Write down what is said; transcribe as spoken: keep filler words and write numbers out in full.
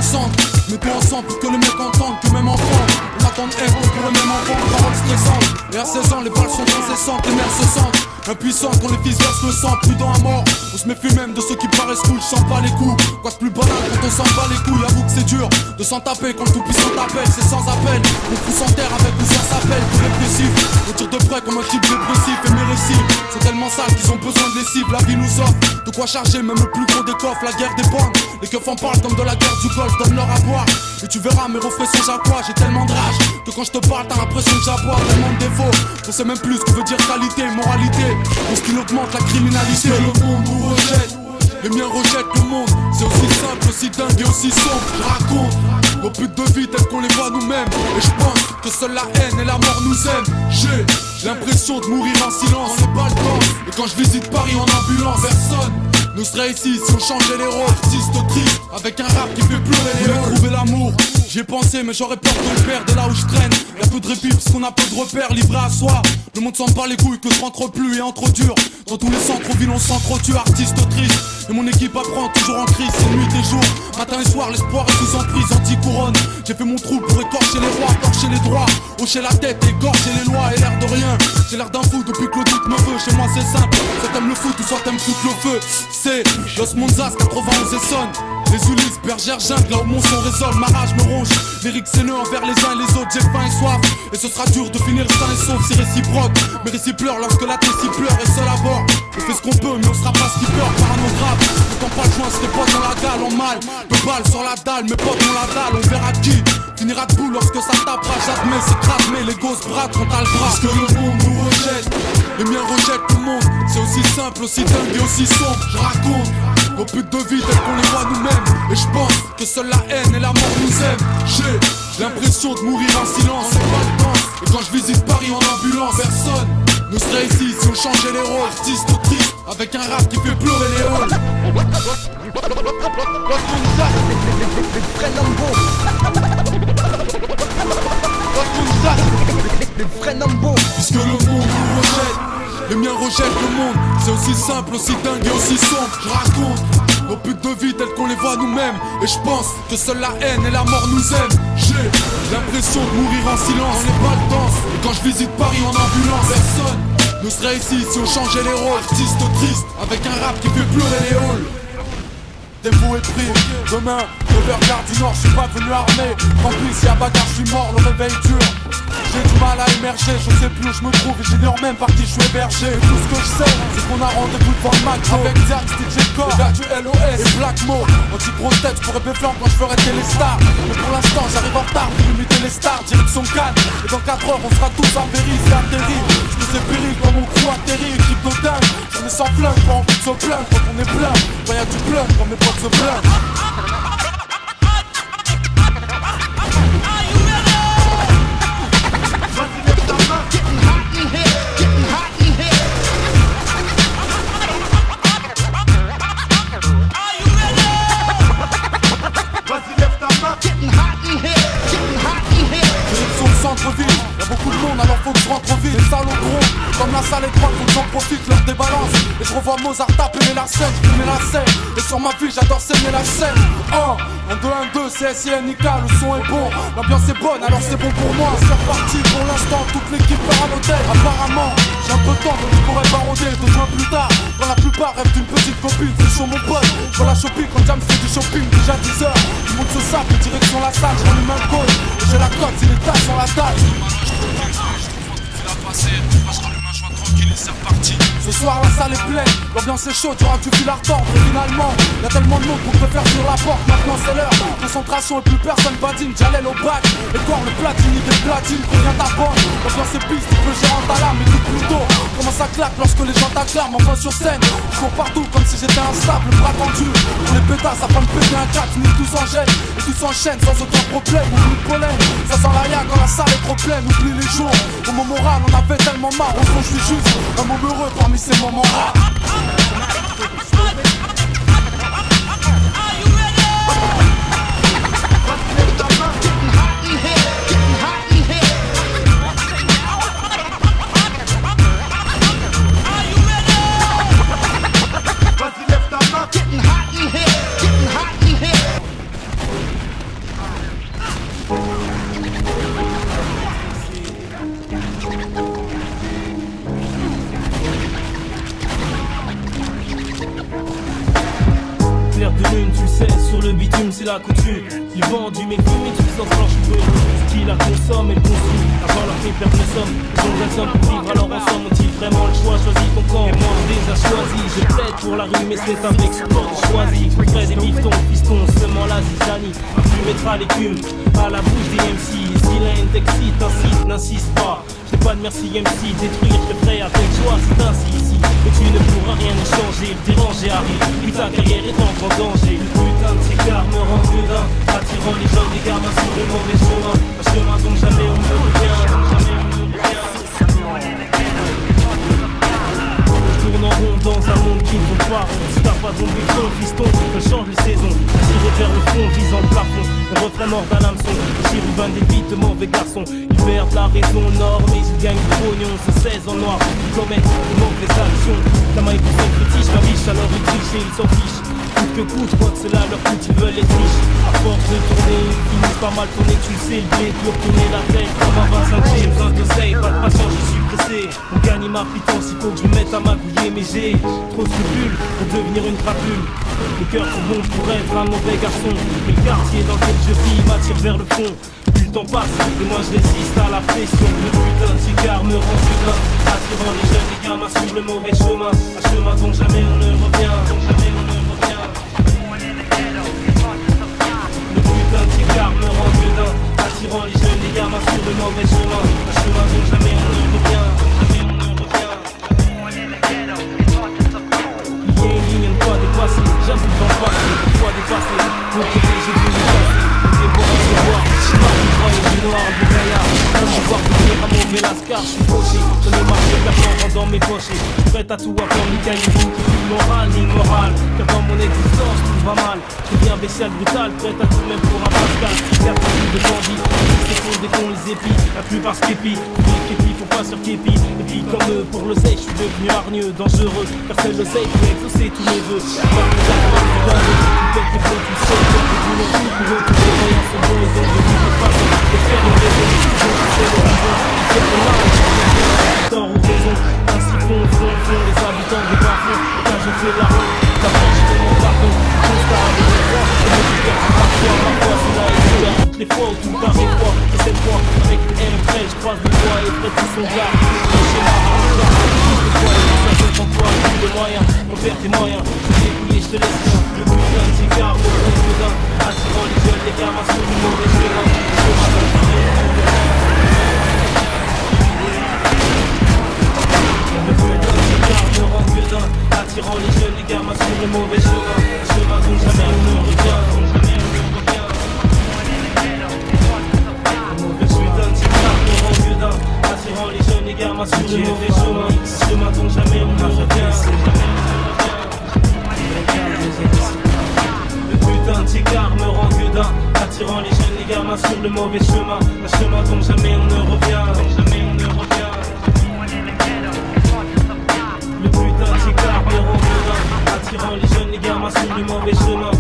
concentre, mets-toi ensemble pour que le mec entende que même enfant, on attend de haine, on pourrait même entendre paroles stressantes. Et à seize ans, les balles sont incessantes, les mères se sentent impuissantes quand les fils versent le sang, prudent à mort. On se méfie même de ceux qui paraissent cool, je sens pas les coups. Quoi de plus banal quand on s'en bat les couilles, avoue que c'est dur de s'en taper quand le tout-puissant t'appelle, c'est sans appel. On pousse en terre avec ou sans s'appelle, tout répressif. On tire de près comme un type dépressif. Et mes récits sont tellement sales qu'ils ont besoin de lessive. La vie nous offre de quoi charger, même le plus gros des coffres. La guerre des bandes, les keufs en parlent comme de la guerre du Golfe. Donne-leur à boire et tu verras mes refrains sont j'aboie. J'ai tellement de rage que quand je te parle t'as l'impression que j'aboie. Tellement de défauts qu'on sait même plus ce que veut dire qualité, moralité. Mon style augmente la criminalité. Le monde nous rejette, les miens rejettent le monde. C'est aussi simple, aussi dingue et aussi sombre. Je raconte nos buts de vie tels qu'on les voit nous-mêmes. Et je pense que seule la haine et la mort nous aiment. J'ai l'impression de mourir en silence, c'est pas le temps. Et quand je visite Paris en ambulance, personne ne serait ici si on changeait les rôles. Artiste triste, avec un rap qui fait pleurer les rôles. Trouver l'amour, j'y ai pensé mais j'aurais peur de le perdre. Et là où je traîne, y'a peu de répit parce qu'on a peu de repères. Livré à soi, le monde s'en bat les couilles que je rentre plus et en trop dur. Dans tous les centres-villes on s'entretue, artiste triste. Et mon équipe apprend toujours en crise, c'est nuit et jour. Matin et soir, l'espoir est sous emprise, anti-couronne. J'ai fait mon trou pour écorcher les rois, torcher les droits, hocher la tête, égorger les lois. Et l'air de rien, j'ai l'air d'un fou depuis que le doute me veut. Chez moi c'est simple, soit t'aimes le foot ou soit t'aimes foutre le feu. C'est Los Monzas, quatre-vingt-onze et sonne. Les Ulysses, bergères, jungle, là où mon son résonne. Ma rage me ronge, lyrique haineux envers les uns et les autres. J'ai faim et soif, et ce sera dur de finir sain et sauf. C'est réciproque, mes récits pleurent lorsque la tessie pleure. Et seul à bord, on fait ce qu'on peut, mais on sera pas skipper. Parano grave, autant pas le joint, c'était pas dans la dalle. En mal, deux balles sur la dalle, mes potes ont la dalle. On verra qui finira debout lorsque ça tapera. J'admets, c'est grave, mais les gosses bradent quand t'as le bras. Parce que le monde nous rejette, les miens rejettent le monde. C'est aussi simple, aussi dingue et aussi sombre. Je raconte nos buts de vie tels qu'on les voit nous-mêmes. Et je pense que seule la haine et la mort nous aiment. J'ai l'impression de mourir en silence, c'est pas le temps. Et quand je visite Paris en ambulance, personne ne serait ici si on changeait les rôles. Artiste triste, avec un rap qui fait pleurer les halls. Puisque le monde nous rejette, les miens rejettent le monde. C'est aussi simple, aussi dingue et aussi sombre. Je raconte nos buts de vie tels qu'on les voit nous-mêmes. Et je pense que seule la haine et la mort nous aiment. J'ai l'impression de mourir en silence, on n'est pas le temps. Et quand je visite Paris en ambulance, personne ne serait ici si on changeait les rôles. Artiste triste, avec un rap qui fait pleurer les halls. Tempo est pris, demain, neuf heures gare du Nord, je suis pas venu armé. Tant pis, si y'a bagarre, je suis mort, le réveil dure. J'ai du mal à émerger, je sais plus où je me trouve et j'ignore même par qui je suis hébergé. Et tout ce que je sais, c'est qu'on a rendez-vous devant le McDo avec Diax, D J Core, les gars du L O S et Black Mo. Anti-grosse tête, je pourrais béfler quand je ferai téléstar. Mais pour l'instant, j'arrive en retard pour imiter les stars, direction Cannes. Et dans quatre heures, on sera tous à Véry, c'est atterri. Je me sais péri quand mon crew atterrit, équipe de dingue. J'en ai sans flingue, pas envie de se plaindre quand on est plein. Quand y'a du plein, quand mes potes se plaignent. Y'a beaucoup de monde alors faut que je rentre vite. Les salauds gros, comme la salle étroite, faut que j'en profite, leur débalance. Et je revois Mozart taper mais la scène, je mets la scène. Et sur ma vie j'adore saigner la scène. Un, un, deux, un, deux, C S I N I K, le son est bon. L'ambiance est bonne alors c'est bon pour moi. C'est reparti pour l'instant, toute l'équipe part à l'hôtel. Apparemment, j'ai un peu de temps donc je pourrais barouder. Deux jours plus tard, quand la plupart rêvent d'une petite copine. C'est chaud mon pote, je vois la shopping quand Jam fait du shopping. Déjà dix heures, tout le monde se sape, direction la salle, je rallume un code. Et j'ai la cote, c'est les tasses sur la table. Ce soir la salle est pleine, l'ambiance est chaude, y'aura du fil à retordre. Et finalement, y'a tellement de monde qu'on préfère sur la porte. Maintenant c'est l'heure, concentration et plus personne badine. Jalel au bac, et corps le platine, des platines, combien ta bande. L'ambiance est piste, tu peux gérer ta lame, mais tout plus tôt. Comment ça claque lorsque les gens t'acclament, enfin sur scène. Je cours partout comme si j'étais un sable, le bras tendu. Pour les pétasses, ça va me péter un quatre, ni tout s'enchaîne. Et tout s'enchaîne sans aucun problème, oublie le pollen. Ça sent la yak quand la salle est trop pleine, oublie les jours. Au moment moral, on avait tellement marre, au fond je suis juste un moment heureux parmi ces moments rares. seize sur le bitume, c'est la coutume. Ils vendent du méfume et du sang blanche peu. Ce qui la consomme et le consume. Avant leur fait perdre le somme. Ils ont raison pour vivre alors ensemble. Ont-ils vraiment le choix? Choisis ton camp et mange des as choisis. Je plaide pour la rue mais c'est un mec sport choisi. Près des bifetons, pistons, semant la zizanie. Tu mettras l'écume à la bouche des M C. Si la haine t'excite, incite, n'insiste pas. J'ai pas de merci M C, détruire, je prêt avec joie, c'est ainsi ici. Et tu ne pourras rien y changer, le déranger arrive, puis ta carrière est en grand danger. Le putain de ces cars me rend gredin, attirant les jeunes des gamins sur le mauvais chemin. Un chemin dont jamais on ne revient, dont jamais on ne revient. Je tourne en rond dans un monde qui ne tourne pas rond. Si t'as pas ton buton, fiston, je change les saisons. Tiré vers le fond, visant le plafond. Le refrain mort d'un hameçon. Chirurbain des bites de mauvais garçons. Ils perdent la raison nord, mais ils gagnent du pognon. C'est seize en noir, ils commettent de mauvaises actions. La main est plus seule fétiche, la biche alors ils trichent et ils s'en fichent. Coûte que coûte, quoi que cela leur coûte, ils veulent les triches. À force de tourner, ils finissent pas mal tourner. Tu le sais, le blé peut tourner la tête. Comme un vingt-cinq, j'ai besoin de seille, pas de patience, je suis pressé. On gagne ma pitance, il faut que je me mette à magouiller. Mais j'ai trop de scrupules pour devenir une crapule. Le cœur trop bon pour être un mauvais garçon. Mais le quartier dans lequel je vis m'attire vers le fond. Plus le temps passe et moi je résiste à la pression. Le putain de cigare me rend putain, attirant les jeunes, les gamins sur le mauvais chemin. Un chemin dont jamais on ne revient, dont jamais on ne revient. Le putain de cigare me rend putain, attirant les jeunes, les gamins sur le mauvais chemin. Un chemin dont jamais on ne revient, dont jamais on ne revient. Il y a une ligne, une fois dépassée, j'avoue dans le passé, une fois dépassé, pour que j'ai vu le passé. Des beaux recevoirs, je suis noir, du croix et du noir, du gaillard. Un pouvoir venir à mauvais lascar, je suis fauché. Je ne marche qu'à dans mes poches. Prête à tout avant les cailloux. Moral, ni moral, car dans mon existence tout va mal. Je deviens bestial brutal, prête à tout même pour un Pascal. Y'a plus de bandits, c'est qu'on dès qu'on les épie. La plupart s'képient, les képis faut pas sur képi. Et puis comme eux, pour le zèle, je suis devenu hargneux, dangereux. Car c'est le zèle peut exaucer tous mes vœux. Par les armes, tu donnes, tu pètes les flots, tu sais, tu boulons tout pour eux. Tous les moyens sont bons, ils ont de toute façon. De faire une raison, c'est l'horizon. C'est pour là, tort ou raison. Ainsi font, font, font les habitants des bas-fonds. Car je fais la honte, la franche de mon pardon. Constat avec les fois, et je me perds parfois, parfois c'est là et c'est là. Toutes les fois où tout paraît froid, et cette fois, avec une haine près, je croise les doigts et près tout son gars. Le schéma, le poids, et ça se prend quoi, tous les moyens, on perd tes moyens. Je t'ai plié, je te laisse rien. Le putain de cigare, le bon boudin, attirant les jeunes, les gamins sur le mauvais chemin. Je m'appelle attirant les jeunes, les gamins sur le mauvais chemin. Un chemin dont jamais on ne revient, dont jamais on ne revient. Le mauvais putain de cigare me rend vieux d'un, attirant les jeunes, les gamins sur le mauvais chemin. Un chemin dont jamais on ne revient, le putain de cigare me rend vieux d'un, attirant les jeunes, les gamins sur le mauvais chemin. Un chemin dont jamais on ne revient, dont jamais on ne revient. Le putain de cigare me rend vieux d'un, attirant les jeunes, les gamins sur le mauvais chemin.